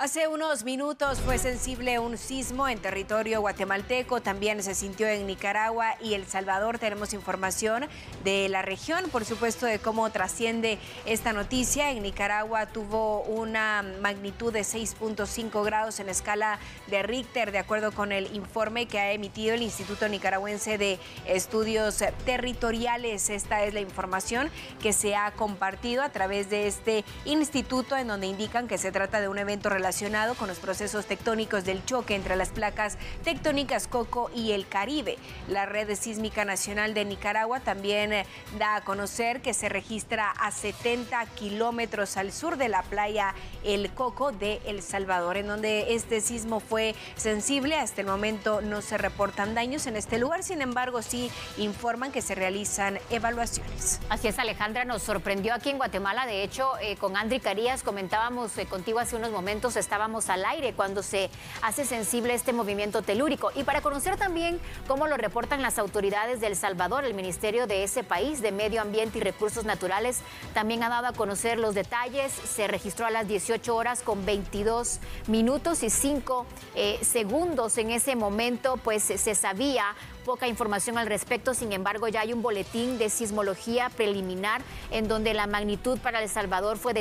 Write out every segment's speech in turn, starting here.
Hace unos minutos fue sensible un sismo en territorio guatemalteco, también se sintió en Nicaragua y El Salvador. Tenemos información de la región, por supuesto, de cómo trasciende esta noticia. En Nicaragua tuvo una magnitud de 6.5 grados en escala de Richter, de acuerdo con el informe que ha emitido el Instituto Nicaragüense de Estudios Territoriales. Esta es la información que se ha compartido a través de este instituto, en donde indican que se trata de un evento relacionado con los procesos tectónicos del choque entre las placas tectónicas Coco y el Caribe. La Red Sísmica Nacional de Nicaragua también da a conocer que se registra a 70 kilómetros al sur de la playa El Coco de El Salvador, en donde este sismo fue sensible. Hasta el momento no se reportan daños en este lugar, sin embargo sí informan que se realizan evaluaciones. Así es, Alejandra, nos sorprendió aquí en Guatemala. De hecho, con Andri Carías comentábamos contigo hace unos momentos, estábamos al aire cuando se hace sensible este movimiento telúrico. Y para conocer también cómo lo reportan las autoridades de El Salvador, el ministerio de ese país de Medio Ambiente y Recursos Naturales también ha dado a conocer los detalles. Se registró a las 18 horas con 22 minutos y 5 segundos. En ese momento pues se sabía poca información al respecto, sin embargo ya hay un boletín de sismología preliminar en donde la magnitud para El Salvador fue de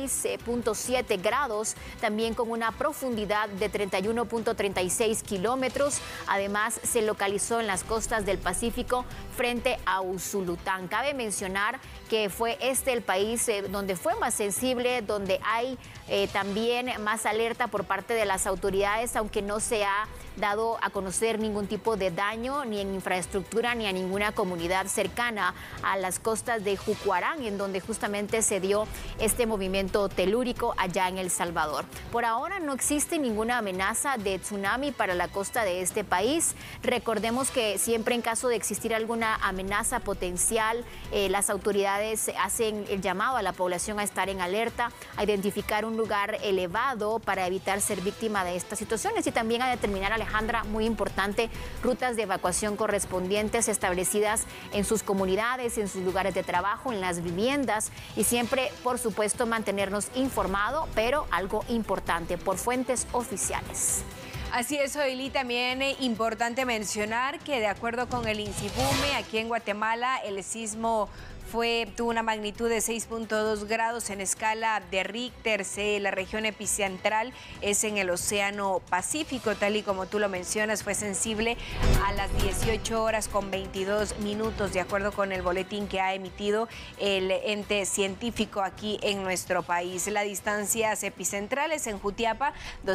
6.7 grados, también con una profundidad de 31.36 kilómetros. Además se localizó en las costas del Pacífico frente a Usulután. Cabe mencionar que fue el país donde fue más sensible, donde hay también más alerta por parte de las autoridades, aunque no se ha dado a conocer ningún tipo de daño ni en infraestructura ni a ninguna comunidad cercana a las costas de Jucuarán, en donde justamente se dio este movimiento telúrico allá en El Salvador. Por ahora no existe ninguna amenaza de tsunami para la costa de este país. Recordemos que siempre en caso de existir alguna amenaza potencial, las autoridades hacen el llamado a la población a estar en alerta, a identificar un lugar elevado para evitar ser víctima de estas situaciones y también a determinar, Alejandra, muy importante, rutas de evacuación correspondientes establecidas en sus comunidades, en sus lugares de trabajo, en las viviendas y siempre, por supuesto, mantenernos informados, pero algo importante, por fuentes oficiales. Así es, Oili, también importante mencionar que de acuerdo con el INSIBUME, aquí en Guatemala el sismo tuvo una magnitud de 6.2 grados en escala de Richter. La región epicentral es en el Océano Pacífico, tal y como tú lo mencionas, fue sensible a las 18 horas con 22 minutos, de acuerdo con el boletín que ha emitido el ente científico aquí en nuestro país. Las distancias epicentrales en Jutiapa,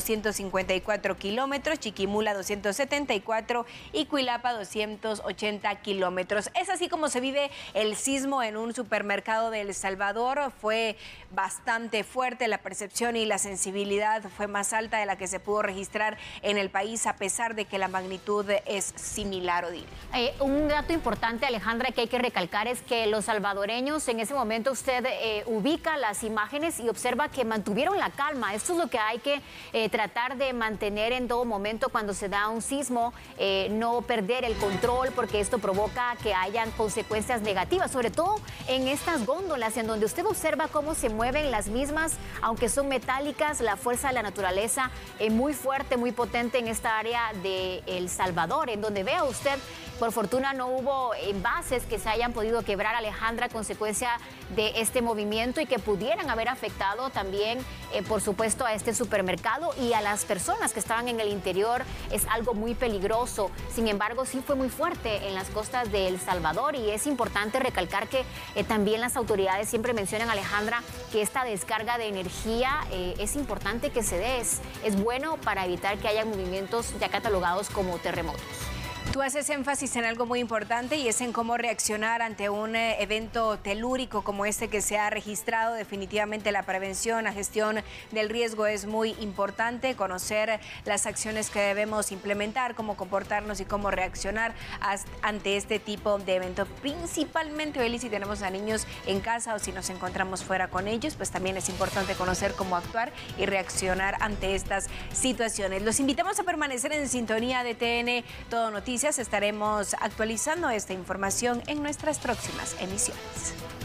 254 kilómetros, Chiquimula, 274 y Cuilapa, 280 kilómetros. Es así como se vive el sismo en un supermercado de El Salvador. Fue bastante fuerte, la percepción y la sensibilidad fue más alta de la que se pudo registrar en el país, a pesar de que la magnitud es similar, Odile. Un dato importante, Alejandra, que hay que recalcar es que los salvadoreños, en ese momento usted ubica las imágenes y observa que mantuvieron la calma. Esto es lo que hay que tratar de mantener en todo momento cuando se da un sismo, no perder el control, porque esto provoca que hayan consecuencias negativas, sobre todo en estas góndolas en donde usted observa cómo se mueven las mismas, aunque son metálicas. La fuerza de la naturaleza es muy fuerte, muy potente en esta área de El Salvador, en donde vea usted, por fortuna no hubo envases que se hayan podido quebrar, Alejandra, a consecuencia de este movimiento y que pudieran haber afectado también, por supuesto, a este supermercado y a las personas que estaban en el interior. Es algo muy peligroso. Sin embargo, sí fue muy fuerte en las costas de El Salvador y es importante recalcar que también las autoridades siempre mencionan, Alejandra, que esta descarga de energía es importante que se dé. Es bueno para evitar que haya movimientos ya catalogados como terremotos. Tú haces énfasis en algo muy importante y es en cómo reaccionar ante un evento telúrico como este que se ha registrado. Definitivamente la prevención, la gestión del riesgo es muy importante, conocer las acciones que debemos implementar, cómo comportarnos y cómo reaccionar ante este tipo de evento. Principalmente, Eli, si tenemos a niños en casa o si nos encontramos fuera con ellos, pues también es importante conocer cómo actuar y reaccionar ante estas situaciones. Los invitamos a permanecer en sintonía de TN Todo Noticias. Estaremos actualizando esta información en nuestras próximas emisiones.